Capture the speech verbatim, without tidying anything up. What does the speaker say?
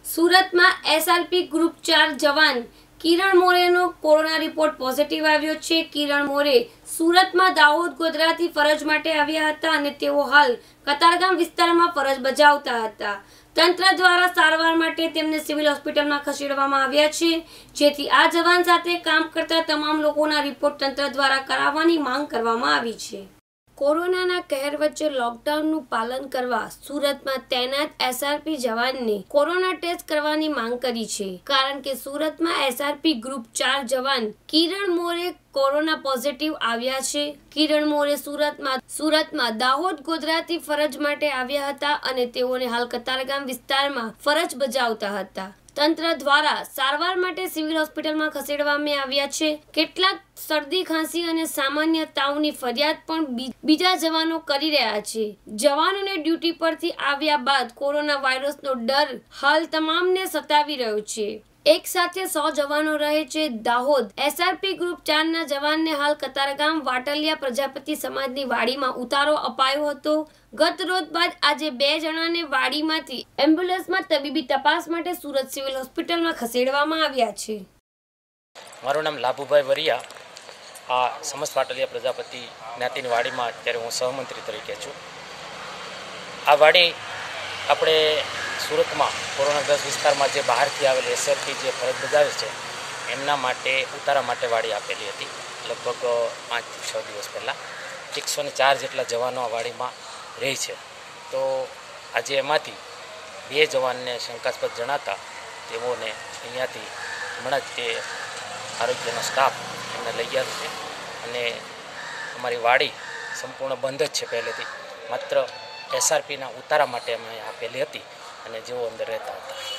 सूरत में SRP group चार जवान किरण मोरेनो कोरोना रिपोर्ट पॉजिटिव आव्यो छे। किरण मोरे सूरत में दाहोद गोधराथी फरज माटे आव्या हता अने तेओ हाल कतारगाम विस्तारमां फरज बजावता हता। तंत्र द्वारा सारवार माटे तेमने सिविल होस्पिટલમાં ખસેડવામાં આવ્યા છે, જેથી आ जवान साथे काम करता तमाम लोकोना रिपोर्ट तंत्र द्वारा करावવાની मांग કરવામાં આવી છે। कोरोना कहर वच्चे लॉकडाउन पालन करवा सूरत में तैनात एसआरपी जवान ने कोरोना टेस्ट करवानी मांग करी छे, कारण के सूरत में एसआरपी ग्रुप चार जवान किरण मोरे कोरोना पॉजिटिव आव्या छे। किरण मोरे सूरत में सूरत में दाहोद गोधराथी फरज माटे आव्या हता अने तेओने हाल कतारगाम विस्तार में फरज बजावता हता। तंत्र द्वारा सारवार माटे सिविल होस्पिટલમાં ખસેડવામાં આવ્યા છે। કેટલાક શરદી ખાંસી અને સામાન્ય તાવની ફરિયાદ પણ બીજા જવાનો કરી રહ્યા છે। જવાનોને ડ્યુટી પરથી આવ્યા બાદ કોરોના વાયરસનો ડર હાલ તમામને સતાવી રહ્યો છે। एक साथे सौ जवानों रहे छे दाहोद। एसआरपी ग्रुप चार ना जवान ने हाल कतारगाम वाटलिया प्रजापति समाजनी वाड़ीमां उतारो अपायो हतो। गत रोज बाद आजे बे जणाने वाड़ीमांथी एम्ब्युलन्समां तबीबी तपास माटे सूरत सिविल होस्पिટલમાં खसेडवामां આવ્યા છે। मारुं नाम लाभुभाई वरिया। आ समस्त वाटलिया प्रजापति ज्ञातिनी वाड़ीमां अत्यारे हूँ सहमंत्री तरीके छूं। आ वाड़ी अपने सूरत में कोरोनाग्रस्त विस्तार में जो बहार थी आवेल एसआरपी जो फरज बजावे छे एमना माटे उतारा माटे वाड़ी आपेली हती। लगभग पांच थी छ दिवस पहला एक सौ ने चार जेटला जवानों आ वाड़ी में रही है। तो आज एमांथी बे जवान ने शंकास्पद जणाता तेओने अहींयाथी हमणां ज ते आरोग्यनो स्टाफ एमने लई आव्यो छे अने अमारी वाड़ी संपूर्ण बंध ज छे। पहलेथी मात्र एसआरपी ना उतारा माटे अमे आपेली हती अने जेओ अंदर रहता था।